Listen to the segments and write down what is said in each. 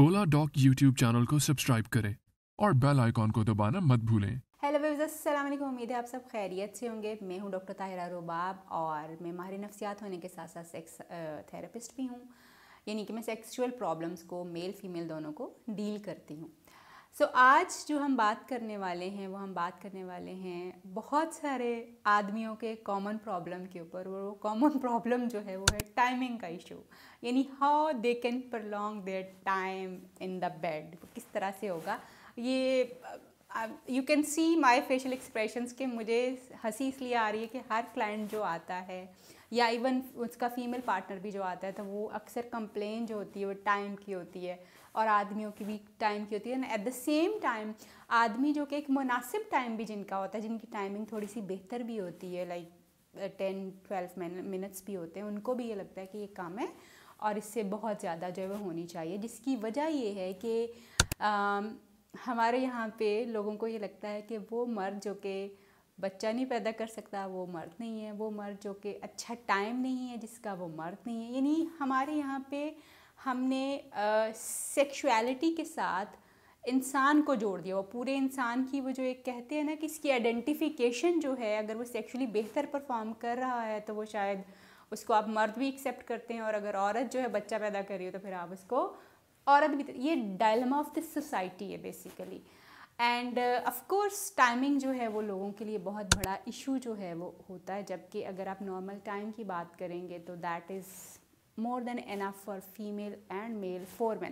ओला dock YouTube channel को subscribe करें और बेल आइकॉन को दबाना मत भूलें। हेलो व्यूअर्स, अस्सलाम वालेकुम। उम्मीद है आप सब खैरियत से होंगे। मैं हूं डॉक्टर ताहिरा रुबाब और मैं माहिर नफ्सियात होने के साथ साथ सेक्स थेरेपिस्ट भी हूं, यानी कि मैं सेक्सुअल प्रॉब्लम्स को मेल फीमेल दोनों को डील करती हूं। सो आज जो हम बात करने वाले हैं बहुत सारे आदमियों के कॉमन प्रॉब्लम के ऊपर। वो कॉमन प्रॉब्लम जो है वो है टाइमिंग का इशू, यानी how they can prolong their time in the bed. किस तरह से होगा ये। You can see my facial expressions के मुझे हंसी इसलिए आ रही है कि हर क्लाइंट जो आता है या इवन उसका फीमेल पार्टनर भी जो आता है तो वो अक्सर कंप्लेन जो होती है वो टाइम की होती है और आदमियों की भी टाइम की होती है। एट द सेम टाइम आदमी जो कि एक मुनासिब टाइम भी जिनका होता है, जिनकी टाइमिंग थोड़ी सी बेहतर भी होती है, लाइक 10-12 मिनट्स भी होते हैं, उनको भी ये लगता है कि ये कम है और इससे बहुत ज़्यादा जो है वो होनी चाहिए। जिसकी वजह ये है कि हमारे यहाँ पे लोगों को ये लगता है कि वो मर्द जो कि बच्चा नहीं पैदा कर सकता वो मर्द नहीं है, वो मर्द जो कि अच्छा टाइम नहीं है जिसका वो मर्द नहीं है। यानी हमारे यहाँ पे हमने सेक्सुअलिटी के साथ इंसान को जोड़ दिया। वो पूरे इंसान की वो जो एक कहते हैं ना कि इसकी आइडेंटिफिकेशन जो है, अगर वो सेक्सुअली बेहतर परफॉर्म कर रहा है तो वो शायद उसको आप मर्द भी एक्सेप्ट करते हैं, और अगर औरत जो है बच्चा पैदा कर रही हो तो फिर आप उसको औरत भी। ये डायलेमा ऑफ दिस सोसाइटी है basically. And of course timing जो है वो लोगों के लिए बहुत बड़ा इशू जो है वो होता है, जबकि अगर आप नॉर्मल टाइम की बात करेंगे तो that is more than enough for female and male.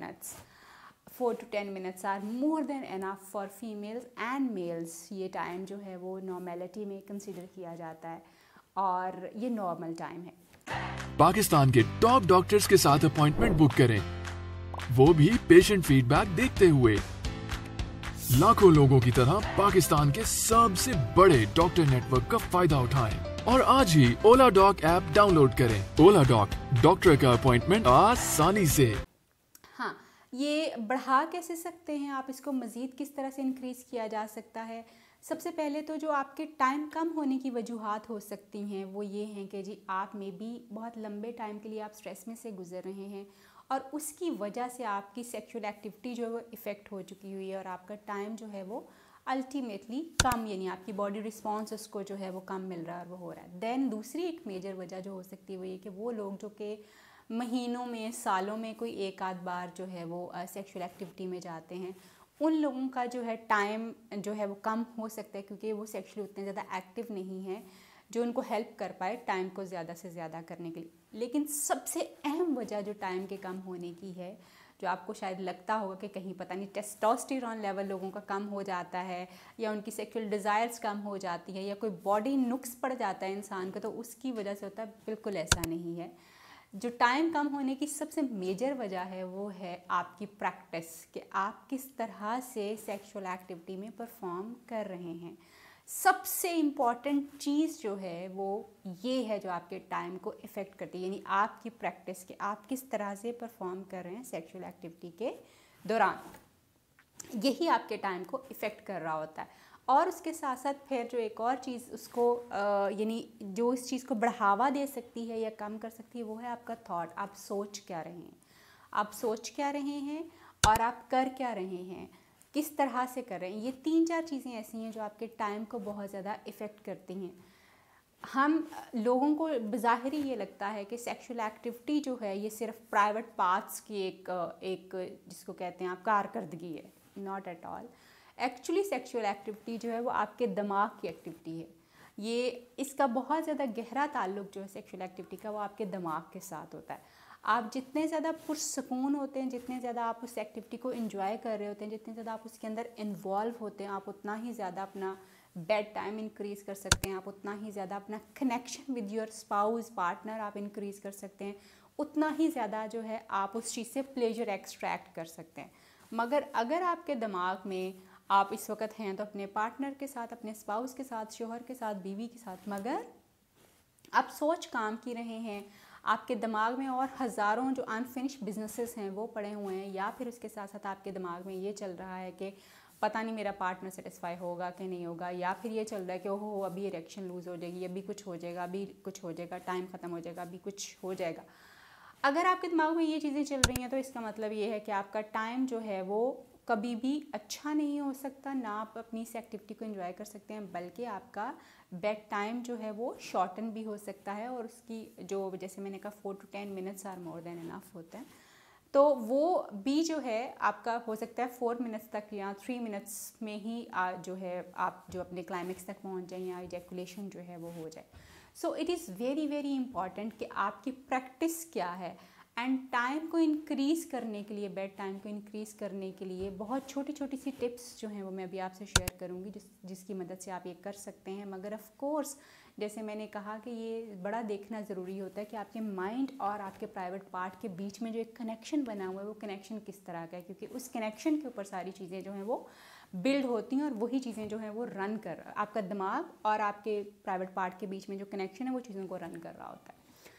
4 to 10 minutes are more than enough for females and males. ये टाइम जो है वो नॉर्मेलिटी में कंसिडर किया जाता है और ये नॉर्मल टाइम है। पाकिस्तान के टॉप डॉक्टर्स के साथ अपॉइंटमेंट बुक करें, वो भी पेशेंट फीडबैक देखते हुए। लाखों लोगों की तरह पाकिस्तान के सबसे बड़े डॉक्टर नेटवर्क का फायदा उठाएं और आज ही ओला डॉक ऐप डाउनलोड करें। ओला डॉक, डॉक्टर का अपॉइंटमेंट आसानी से। हाँ, ये बढ़ा कैसे सकते हैं आप, इसको मज़ीद किस तरह से इंक्रीज़ किया जा सकता है। सबसे पहले तो जो आपके टाइम कम होने की वजूहात हो सकती हैं वो ये हैं कि जी आप में भी बहुत लंबे टाइम के लिए आप स्ट्रेस में से गुजर रहे हैं और उसकी वजह से आपकी सेक्सुअल एक्टिविटी जो है वो इफ़ेक्ट हो चुकी हुई है और आपका टाइम जो है वो अल्टीमेटली कम, यानी आपकी बॉडी रिस्पॉन्स उसको जो है वो कम मिल रहा है और वो हो रहा है। देन दूसरी एक मेजर वजह जो हो सकती है वो ये कि वो लोग जो कि महीनों में सालों में कोई एक आध बार जो है वो सेक्सुअल एक्टिविटी में जाते हैं, उन लोगों का जो है टाइम जो है वो कम हो सकता है क्योंकि वो सेक्सुअली उतने ज़्यादा एक्टिव नहीं है जो उनको हेल्प कर पाए टाइम को ज़्यादा से ज़्यादा करने के लिए। लेकिन सबसे अहम वजह जो टाइम के कम होने की है, जो आपको शायद लगता होगा कि कहीं पता नहीं टेस्टोस्टेरोन लेवल लोगों का कम हो जाता है या उनकी सेक्सुअल डिज़ायर्स कम हो जाती है या कोई बॉडी नुक्स पड़ जाता है इंसान को, तो उसकी वजह से होता है। बिल्कुल ऐसा नहीं है। जो टाइम कम होने की सबसे मेजर वजह है वो है आपकी प्रैक्टिस, कि आप किस तरह से सेक्सुअल एक्टिविटी में परफॉर्म कर रहे हैं। सबसे इम्पॉर्टेंट चीज़ जो है वो ये है जो आपके टाइम को इफ़ेक्ट करती है, यानी आपकी प्रैक्टिस, कि आप किस तरह से परफॉर्म कर रहे हैं सेक्सुअल एक्टिविटी के दौरान। यही आपके टाइम को इफ़ेक्ट कर रहा होता है। और उसके साथ साथ फिर जो एक और चीज़ उसको यानी जो इस चीज़ को बढ़ावा दे सकती है या कम कर सकती है वो है आपका थॉट। आप सोच क्या रहे हैं, आप सोच क्या रहे हैं और आप कर क्या रहे हैं, किस तरह से कर रहे हैं। ये 3-4 चीज़ें ऐसी हैं जो आपके टाइम को बहुत ज़्यादा इफ़ेक्ट करती हैं। हम लोगों को बज़ाहिरी ये लगता है कि सेक्सुअल एक्टिविटी जो है ये सिर्फ प्राइवेट पार्ट्स की एक जिसको कहते हैं आप कारकर्दगी है। Not at all. Actually sexual activity जो है वो आपके दिमाग की एक्टिविटी है। ये इसका बहुत ज़्यादा गहरा ताल्लुक जो है सेक्सुअल एक्टिविटी का वो आपके दिमाग के साथ होता है। आप जितने ज़्यादा पुरसकून होते हैं, जितने ज़्यादा आप उस एक्टिविटी को एंजॉय कर रहे होते हैं, जितने ज़्यादा आप उसके अंदर इन्वॉल्व होते हैं, आप उतना ही ज़्यादा अपना बेड टाइम इंक्रीज़ कर सकते हैं, आप उतना ही ज़्यादा अपना connection with your spouse partner आप इंक्रीज़ कर सकते हैं, उतना ही ज़्यादा जो है आप उस चीज़ से प्लेजर एक्सट्रैक्ट कर सकते हैं। मगर अगर आपके दिमाग में आप इस वक्त हैं तो अपने पार्टनर के साथ, अपने स्पाउस के साथ, शोहर के साथ, बीवी के साथ, मगर आप सोच काम की रहे हैं, आपके दिमाग में और हज़ारों जो अनफिनिश बिजनेसेस हैं वो पड़े हुए हैं, या फिर उसके साथ साथ आपके दिमाग में ये चल रहा है कि पता नहीं मेरा पार्टनर सेटिस्फाई होगा कि नहीं होगा, या फिर ये चल रहा है कि ओहो अभी इरेक्शन लूज़ हो जाएगी, अभी कुछ हो जाएगा, अभी कुछ हो जाएगा, टाइम ख़त्म हो जाएगा, अभी कुछ हो जाएगा। अगर आपके दिमाग में ये चीज़ें चल रही हैं तो इसका मतलब ये है कि आपका टाइम जो है वो कभी भी अच्छा नहीं हो सकता, ना आप अपनी इस एक्टिविटी को एंजॉय कर सकते हैं, बल्कि आपका बेड टाइम जो है वो शॉर्टन भी हो सकता है, और उसकी जो जैसे मैंने कहा 4 to 10 minutes are more than enough होते हैं, तो वो भी जो है आपका हो सकता है 4 मिनट्स तक या 3 मिनट्स में ही जो है आप जो अपने क्लाइमेक्स तक पहुंच जाएं या इजैकुलेशन जो है वो हो जाए। So it is very very important कि आपकी प्रैक्टिस क्या है, एंड टाइम को इंक्रीज़ करने के लिए, बेड टाइम को इंक्रीज़ करने के लिए बहुत छोटी छोटी सी टिप्स जो हैं वो मैं अभी आपसे शेयर करूँगी, जिसकी मदद से आप ये कर सकते हैं। मगर ऑफ़ कोर्स जैसे मैंने कहा कि ये बड़ा देखना ज़रूरी होता है कि आपके माइंड और आपके प्राइवेट पार्ट के बीच में जो एक कनेक्शन बना हुआ है वो कनेक्शन किस तरह का है, क्योंकि उस कनेक्शन के ऊपर सारी चीज़ें जो हैं वो बिल्ड होती हैं, और वही चीज़ें जो हैं वो रन कर, आपका दिमाग और आपके प्राइवेट पार्ट के बीच में जो कनेक्शन है वो चीज़ों को रन कर रहा होता है।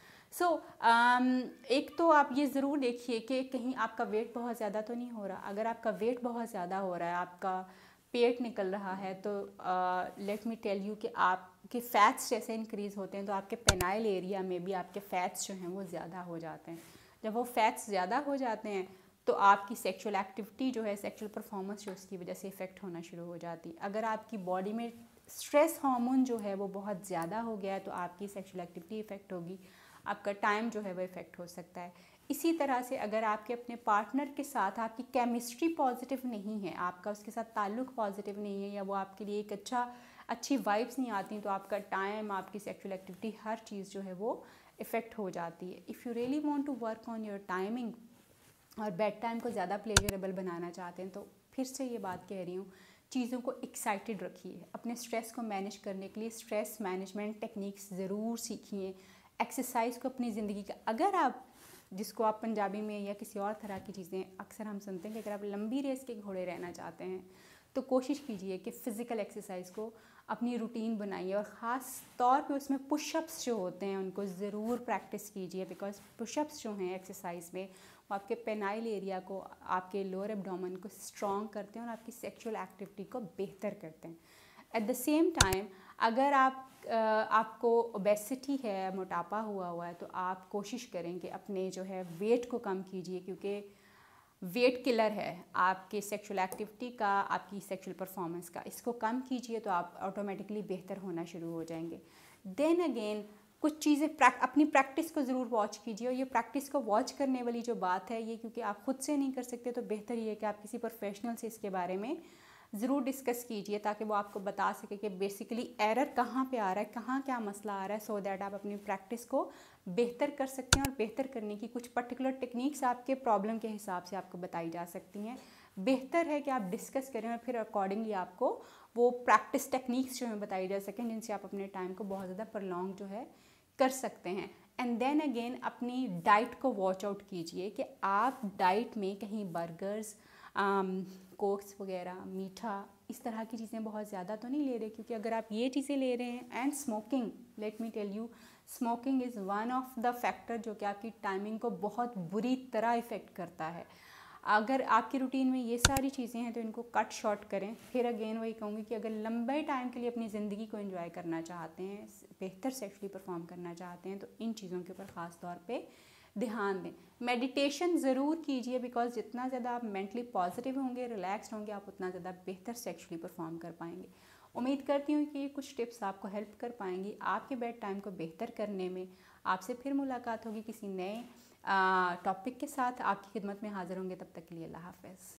एक तो आप ये ज़रूर देखिए कि कहीं आपका वेट बहुत ज़्यादा तो नहीं हो रहा। अगर आपका वेट बहुत ज़्यादा हो रहा है, आपका पेट निकल रहा है, तो लेट मी टेल यू कि आपके फ़ैट्स जैसे इंक्रीज़ होते हैं तो आपके पेनाइल एरिया में भी आपके फ़ैट्स जो हैं वो ज़्यादा हो जाते हैं। जब वो फ़ैट्स ज़्यादा हो जाते हैं तो आपकी सेक्सुअल एक्टिविटी जो है, सेक्सुअल परफॉर्मेंस जो उसकी वजह से इफ़ेक्ट होना शुरू हो जाती है। अगर आपकी बॉडी में स्ट्रेस हार्मोन जो है वो बहुत ज़्यादा हो गया है तो आपकी सेक्सुअल एक्टिविटी इफ़ेक्ट होगी, आपका टाइम जो है वो इफ़ेक्ट हो सकता है। इसी तरह से अगर आपके अपने पार्टनर के साथ आपकी केमिस्ट्री पॉजिटिव नहीं है, आपका उसके साथ ताल्लुक़ पॉजिटिव नहीं है, या वो आपके लिए एक अच्छी वाइब्स नहीं आती, तो आपका टाइम, आपकी सेक्सुअल एक्टिविटी, हर चीज़ जो है वो इफ़ेक्ट हो जाती है। If you really want to work on your timing और बेड टाइम को ज़्यादा प्लेजरेबल बनाना चाहते हैं, तो फिर से ये बात कह रही हूँ, चीज़ों को एक्साइटेड रखिए। अपने स्ट्रेस को मैनेज करने के लिए स्ट्रेस मैनेजमेंट टेक्निक्स ज़रूर सीखिए। एक्सरसाइज को अपनी ज़िंदगी का, अगर आप, जिसको आप पंजाबी में या किसी और तरह की चीज़ें अक्सर हम सुनते हैं कि अगर आप लंबी रेस के घोड़े रहना चाहते हैं तो कोशिश कीजिए कि फ़िज़िकल एक्सरसाइज को अपनी रूटीन बनाइए, और ख़ास तौर पे उसमें पुशअप्स जो होते हैं उनको ज़रूर प्रैक्टिस कीजिए, बिकॉज पुशअप्स जो हैं एक्सरसाइज में वो आपके पेनाइल एरिया को, आपके लोअर एब्डोमेन को स्ट्रॉन्ग करते हैं और आपकी सेक्सुअल एक्टिविटी को बेहतर करते हैं। एट द सेम टाइम अगर आपको ओबेसिटी है, मोटापा हुआ है, तो आप कोशिश करें कि अपने जो है वेट को कम कीजिए, क्योंकि वेट किलर है आपके सेक्सुअल एक्टिविटी का, आपकी सेक्सुअल परफॉर्मेंस का। इसको कम कीजिए तो आप ऑटोमेटिकली बेहतर होना शुरू हो जाएंगे। देन अगेन कुछ चीज़ें अपनी प्रैक्टिस को ज़रूर वॉच कीजिए, और ये प्रैक्टिस को वॉच करने वाली जो बात है ये, क्योंकि आप खुद से नहीं कर सकते तो बेहतर ये है कि आप किसी प्रोफेशनल से इसके बारे में ज़रूर डिस्कस कीजिए, ताकि वो आपको बता सके कि बेसिकली एरर कहाँ पे आ रहा है, कहाँ क्या मसला आ रहा है, सो दैट आप अपनी प्रैक्टिस को बेहतर कर सकते हैं। और बेहतर करने की कुछ पर्टिकुलर टेक्निक्स आपके प्रॉब्लम के हिसाब से आपको बताई जा सकती हैं। बेहतर है कि आप डिस्कस करें और फिर अकॉर्डिंगली आपको वो प्रैक्टिस टेक्निक्स जो हैं बताई जा सकें, जिनसे आप अपने टाइम को बहुत ज़्यादा प्रलॉन्ग जो है कर सकते हैं। एंड देन अगेन अपनी डाइट को वॉच आउट कीजिए कि आप डाइट में कहीं बर्गर्स, कोक्स वगैरह, मीठा, इस तरह की चीज़ें बहुत ज़्यादा तो नहीं ले रहे, क्योंकि अगर आप ये चीज़ें ले रहे हैं, and smoking, let me tell you, smoking is one of the factor जो कि आपकी टाइमिंग को बहुत बुरी तरह इफ़ेक्ट करता है। अगर आपकी रूटीन में ये सारी चीज़ें हैं तो इनको कट शॉर्ट करें। फिर अगेन वही कहूँगी कि अगर लंबे टाइम के लिए अपनी ज़िंदगी को एंजॉय करना चाहते हैं, बेहतर सेक्सुअली परफॉर्म करना चाहते हैं, तो इन चीज़ों के ऊपर ख़ास तौर पे ध्यान दें। मेडिटेशन ज़रूर कीजिए, बिकॉज जितना ज़्यादा आप मेंटली पॉजिटिव होंगे, रिलैक्स्ड होंगे, आप उतना ज़्यादा बेहतर सेक्सुअली परफॉर्म कर पाएंगे। उम्मीद करती हूँ कि ये कुछ टिप्स आपको हेल्प कर पाएंगी आपके बेड टाइम को बेहतर करने में। आपसे फिर मुलाकात होगी किसी नए टॉपिक के साथ। आपकी खिदमत में हाज़िर होंगे, तब तक के लिए अल्लाह हाफ़िज़।